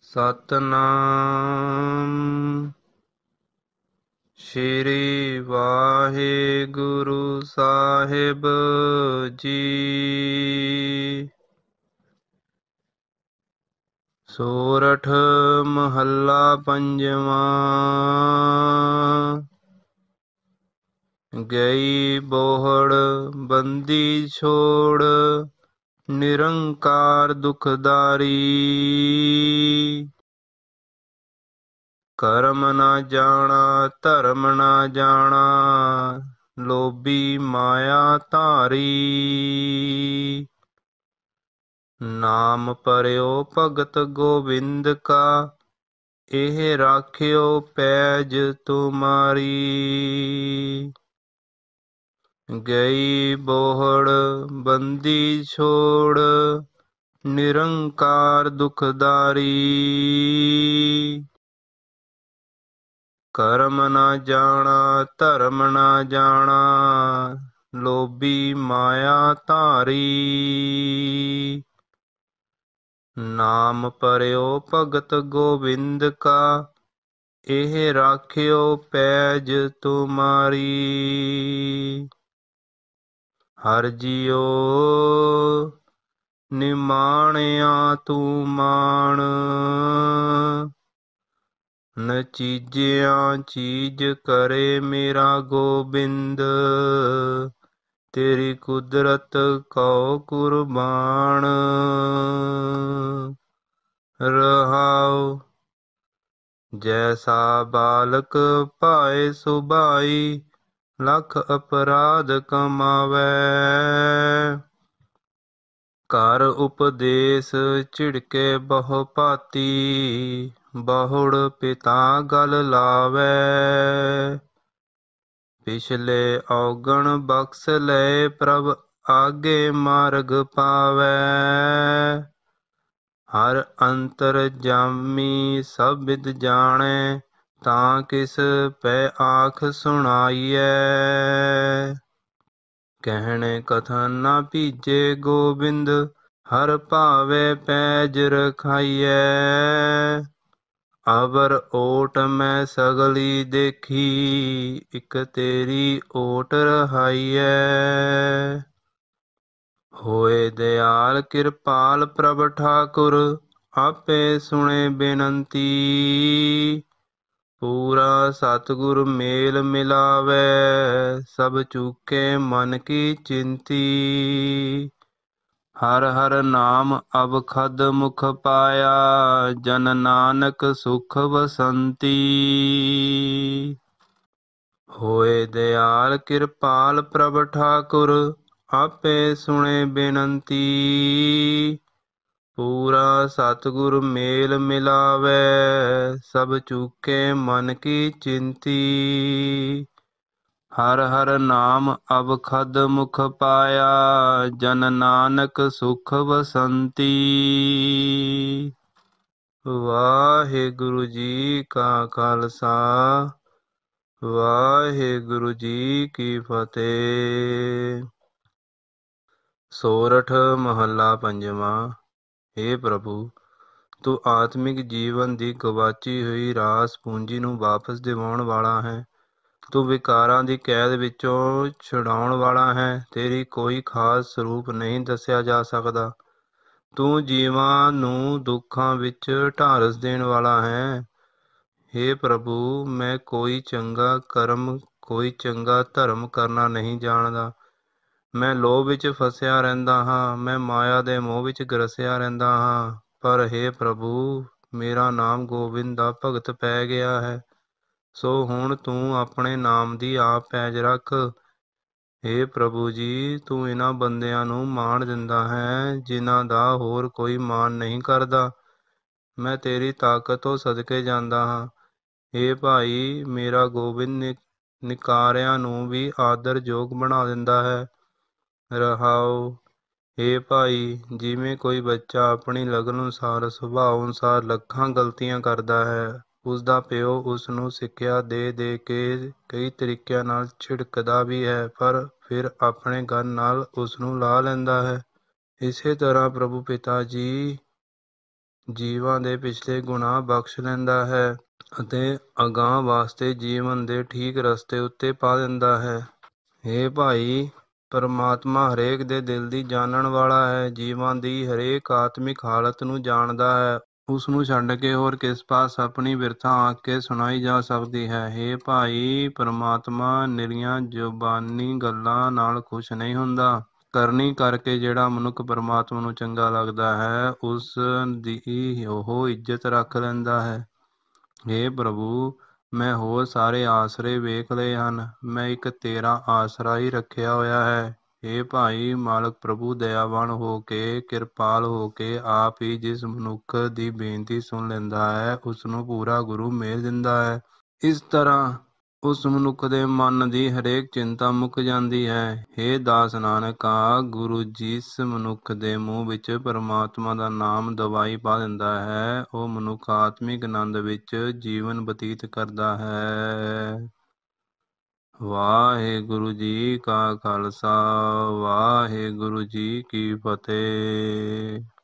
ਸਤਨਾਮ ਸ਼੍ਰੀ ਵਾਹਿਗੁਰੂ ਸਾਹਿਬ ਜੀ। ਸੋਰਠ ਮਹੱਲਾ ਪੰਜਵਾਂ। ਗਈ ਬੋਹੜ ਬੰਦੀ ਛੋੜ, ਨਿਰੰਕਾਰ ਦੁਖਦਾਰੀ। ਕਰਮ ਨਾ ਜਾਣਾ ਧਰਮ ਨਾ ਜਾਣਾ, ਲੋਭੀ ਮਾਇਆ ਧਾਰੀ। ਨਾਮ ਪਰਿਓ ਭਗਤ ਗੋਬਿੰਦ ਕਾ, ਇਹ ਰਾਖਿਓ ਪੈਜ ਤੁਮਾਰੀ। ਗਈ ਬੋਹੜ ਬੰਦੀ ਛੋੜ, ਨਿਰੰਕਾਰ ਦੁਖਦਾਰੀ। ਕਰਮ ਨਾ ਜਾਣਾ ਧਰਮ ਨਾ ਜਾਣਾ, ਲੋਭੀ ਮਾਇਆ ਧਾਰੀ। ਨਾਮ ਪਰਿਓ ਭਗਤ ਗੋਬਿੰਦ ਕਾ, ਇਹ ਰਾਖਿਓ ਪੈਜ ਤੁਮਾਰੀ। ਹਰਿ ਜੀਓ ਨਿਮਾਣਿਆ ਤੂੰ ਮਾਣ, ਨ ਚੀਜਿਆ ਚੀਜ ਕਰੇ ਮੇਰਾ ਗੋਬਿੰਦ। ਤੇਰੀ ਕੁਦਰਤ ਕਉ ਕੁਰਬਾਨ। ਰਹਾਉ ਜੈਸਾ ਬਾਲਕ ਭਾਏ ਸੁਭਾਈ, ਲੱਖ ਅਪਰਾਧ ਕਮਾਵੈ। ਕਰ ਉਪਦੇਸ਼ ਝਿੜਕੇ ਬਹੁ ਭਾਤੀ, ਬਹੁੜ ਪਿਤਾ ਗਲ ਲਾਵੈ। ਪਿਛਲੇ ਔਗਣ ਬਖਸ਼ ਲਏ ਪ੍ਰਭ, ਆਗੇ ਮਾਰਗ ਪਾਵੈ। ਹਰ ਅੰਤਰ ਜਾਮੀ ਸਭ ਬਿਦ ਜਾਣੈ, ਤਾਂ ਕਿਸ ਪੈ ਆਖ ਸੁਣਾਈਐ। ਕਹਿਣੇ ਕਥਨ ਨਾ ਭੀਜੇ ਗੋਬਿੰਦ, ਹਰ ਭਾਵੇ ਪੈਜ ਰਖਾਈਐ। ਅਵਰ ਓਟ ਮੈਂ ਸਗਲੀ ਦੇਖੀ, ਇਕ ਤੇਰੀ ਓਟ ਰਹਾਈਐ। ਹੋਏ ਦਿਆਲ ਕਿਰਪਾਲ ਪ੍ਰਭ ਠਾਕੁਰ, ਆਪੇ ਸੁਣੇ ਬੇਨੰਤੀ। ਪੂਰਾ ਸਤਿਗੁਰ ਮੇਲ ਮਿਲਾਵੈ, ਸਭ ਚੂਕੇ ਮਨ ਕੀ ਚਿੰਤੀ। ਹਰ ਹਰ ਨਾਮ ਅਵਖਦ ਮੁਖ ਪਾਇਆ, ਜਨ ਨਾਨਕ ਸੁਖ ਵਸੰਤੀ। ਹੋਏ ਦਿਆਲ ਕਿਰਪਾਲ ਪ੍ਰਭ ਠਾਕੁਰ, ਆਪੇ ਸੁਣੇ ਬੇਨੰਤੀ। ਪੂਰਾ ਸਤਿਗੁਰ ਮੇਲ ਮਿਲਾਵੈ, ਸਭ ਚੂਕੇ ਮਨ ਕੀ ਚਿੰਤੀ। ਹਰ ਹਰ ਨਾਮ ਅਵਖਦ ਮੁਖ ਪਾਇਆ, ਜਨ ਨਾਨਕ ਸੁਖ ਵਸੰਤੀ। ਵਾਹਿਗੁਰੂ ਜੀ ਕਾ ਖਾਲਸਾ, ਵਾਹਿਗੁਰੂ ਜੀ ਕੀ ਫਤਿਹ। ਸੋਰਠ ਮਹੱਲਾ ਪੰਜਵਾਂ। ਹੇ ਪ੍ਰਭੂ, ਤੂੰ ਆਤਮਿਕ ਜੀਵਨ ਦੀ ਗਵਾਚੀ ਹੋਈ ਰਾਸ ਪੂੰਜੀ ਨੂੰ ਵਾਪਸ ਦਿਵਾਉਣ ਵਾਲਾ ਹੈ। ਤੂੰ ਵਿਕਾਰਾਂ ਦੀ ਕੈਦ ਵਿੱਚੋਂ ਛੁਡਾਉਣ ਵਾਲਾ ਹੈ। ਤੇਰੀ ਕੋਈ ਖਾਸ ਸਰੂਪ ਨਹੀਂ ਦੱਸਿਆ ਜਾ ਸਕਦਾ। ਤੂੰ ਜੀਵਾਂ ਨੂੰ ਦੁੱਖਾਂ ਵਿੱਚ ਢਾਰਸ ਦੇਣ ਵਾਲਾ ਹੈ। ਹੇ ਪ੍ਰਭੂ, ਮੈਂ ਕੋਈ ਚੰਗਾ ਕਰਮ, ਕੋਈ ਚੰਗਾ ਧਰਮ ਕਰਨਾ ਨਹੀਂ ਜਾਣਦਾ। ਮੈਂ ਲੋਭ ਵਿੱਚ ਫਸਿਆ ਰਹਿੰਦਾ ਹਾਂ, ਮੈਂ ਮਾਇਆ ਦੇ ਮੋਹ ਵਿੱਚ ਗਰਸਿਆ ਰਹਿੰਦਾ ਹਾਂ। ਪਰ ਹੇ ਪ੍ਰਭੂ, ਮੇਰਾ ਨਾਮ ਗੋਬਿੰਦ ਦਾ ਭਗਤ ਪੈ ਗਿਆ ਹੈ, ਸੋ ਹੁਣ ਤੂੰ ਆਪਣੇ ਨਾਮ ਦੀ ਆਪ ਪੈਜ ਰੱਖ। ਹੇ ਪ੍ਰਭੂ ਜੀ, ਤੂੰ ਇਹਨਾਂ ਬੰਦਿਆਂ ਨੂੰ ਮਾਣ ਦਿੰਦਾ ਹੈ, ਜਿਨ੍ਹਾਂ ਦਾ ਹੋਰ ਕੋਈ ਮਾਣ ਨਹੀਂ ਕਰਦਾ। ਮੈਂ ਤੇਰੀ ਤਾਕਤ ਤੋਂ ਸਦਕੇ ਜਾਂਦਾ ਹਾਂ। ਹੇ ਭਾਈ, ਮੇਰਾ ਗੋਬਿੰਦ ਨਿਕਾਰਿਆਂ ਨੂੰ ਵੀ ਆਦਰਯੋਗ ਬਣਾ ਦਿੰਦਾ ਹੈ। ਰਹਾਉ ਹੇ ਭਾਈ, ਜਿਵੇਂ ਕੋਈ ਬੱਚਾ ਆਪਣੀ ਲਗਨ ਅਨੁਸਾਰ, ਸੁਭਾਅ ਅਨੁਸਾਰ ਲੱਖਾਂ ਗਲਤੀਆਂ ਕਰਦਾ ਹੈ, ਉਸਦਾ ਪਿਓ ਉਸ ਨੂੰ ਸਿੱਖਿਆ ਦੇ ਦੇ ਕੇ ਕਈ ਤਰੀਕਿਆਂ ਨਾਲ ਝਿੜਕਦਾ ਵੀ ਹੈ, ਪਰ ਫਿਰ ਆਪਣੇ ਗਨ ਨਾਲ ਉਸ ਨੂੰ ਲਾ ਲੈਂਦਾ ਹੈ। ਇਸੇ ਤਰ੍ਹਾਂ ਪ੍ਰਭੂ ਪਿਤਾ ਜੀ ਜੀਵਾਂ ਦੇ ਪਿਛਲੇ ਗੁਨਾਹ ਬਖਸ਼ ਲੈਂਦਾ ਹੈ ਅਤੇ ਅਗਾਂਹ ਵਾਸਤੇ ਜੀਵਨ ਦੇ ਠੀਕ ਰਸਤੇ ਉੱਤੇ ਪਾ ਦਿੰਦਾ ਹੈ। ਹੇ ਭਾਈ, ਪਰਮਾਤਮਾ ਹਰੇਕ ਦੇ ਦਿਲ ਦੀ ਜਾਣਨ ਵਾਲਾ ਹੈ, ਜੀਵਾਂ ਦੀ ਹਰੇਕ ਆਤਮਿਕ ਹਾਲਤ ਨੂੰ ਜਾਣਦਾ ਹੈ। ਉਸ ਨੂੰ ਛੱਡ ਕੇ ਹੋਰ ਕਿਸ ਪਾਸ ਆਪਣੀ ਬਿਰਥਾ ਆਖ ਕੇ ਸੁਣਾਈ ਜਾ ਸਕਦੀ ਹੈ। ਹੇ ਭਾਈ, ਪਰਮਾਤਮਾ ਨਿਰੀਆਂ ਜ਼ੁਬਾਨੀ ਗੱਲਾਂ ਨਾਲ ਖੁਸ਼ ਨਹੀਂ ਹੁੰਦਾ। ਕਰਨੀ ਕਰਕੇ ਜਿਹੜਾ ਮਨੁੱਖ ਪਰਮਾਤਮਾ ਨੂੰ ਚੰਗਾ ਲੱਗਦਾ ਹੈ, ਉਸ ਦੀ ਉਹ ਇੱਜ਼ਤ ਰੱਖ ਲੈਂਦਾ ਹੈ। ਹੇ ਪ੍ਰਭੂ, ਮੈਂ ਹੋਰ ਸਾਰੇ ਆਸਰੇ ਵੇਖ ਲਏ ਹਨ, ਮੈਂ ਇੱਕ ਤੇਰਾ ਆਸਰਾ ਹੀ ਰੱਖਿਆ ਹੋਇਆ ਹੈ। ਹੇ ਭਾਈ, ਮਾਲਕ ਪ੍ਰਭੂ ਦਇਆਵਾਨ ਹੋ ਕੇ, ਕਿਰਪਾਲ ਹੋ ਕੇ ਆਪ ਹੀ ਜਿਸ ਮਨੁੱਖ ਦੀ ਬੇਨਤੀ ਸੁਣ ਲੈਂਦਾ ਹੈ, ਉਸ ਨੂੰ ਪੂਰਾ ਗੁਰੂ ਮੇਲ ਦਿੰਦਾ ਹੈ। ਇਸ ਤਰ੍ਹਾਂ ਉਸ ਮਨੁੱਖ ਦੇ ਮਨ ਦੀ ਹਰੇਕ ਚਿੰਤਾ ਮੁੱਕ ਜਾਂਦੀ ਹੈ। ਹੇ ਦਾਸ ਨਾਨਕਾ, ਗੁਰੂ ਜਿਸ ਮਨੁੱਖ ਦੇ ਮੂੰਹ ਵਿੱਚ ਪਰਮਾਤਮਾ ਦਾ ਨਾਮ ਦਵਾਈ ਪਾ ਦਿੰਦਾ ਹੈ, ਉਹ ਮਨੁੱਖ ਆਤਮਿਕ ਆਨੰਦ ਵਿੱਚ ਜੀਵਨ ਬਤੀਤ ਕਰਦਾ ਹੈ। ਵਾਹਿਗੁਰੂ ਜੀ ਕਾ ਖਾਲਸਾ, ਵਾਹਿਗੁਰੂ ਜੀ ਕੀ ਫਤਿਹ।